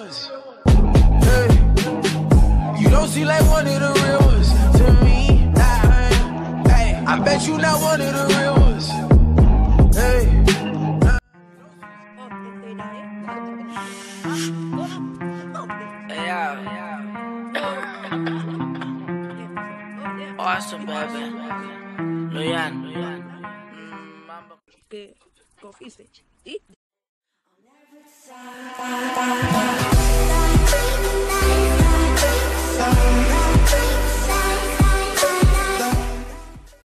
ones. Hey, you don't see like one of the real ones to me. Nah, hey, I bet you not one of the real ones. Hey. Awesome, baby. Luyan. Que coffee